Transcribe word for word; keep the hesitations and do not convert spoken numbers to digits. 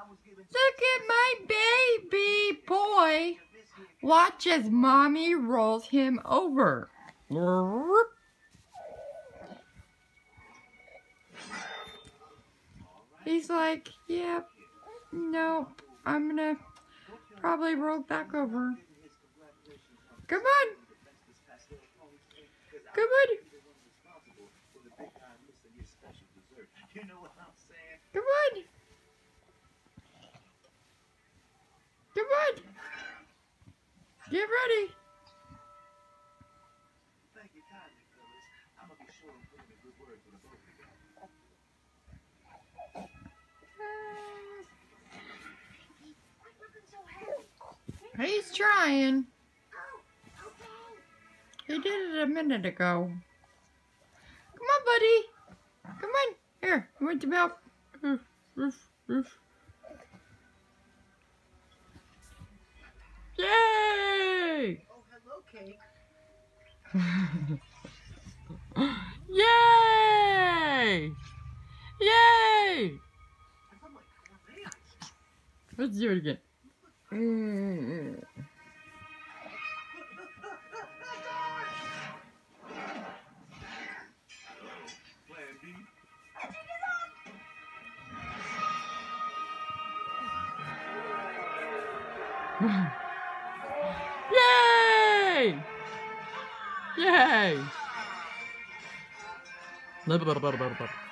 Look at my baby boy. Watch as mommy rolls him over. He's like, yep, yeah, nope, I'm gonna probably roll back over. Come on. Come on. Come on. Come on. Get ready. He's trying. He did it a minute ago. Come on, buddy. Come on. Here, you want the milk? Roof, roof, roof. Yay! Oh, hello, Cake. Yay! Yay! Let's do it again. Mm. Yay! Yay!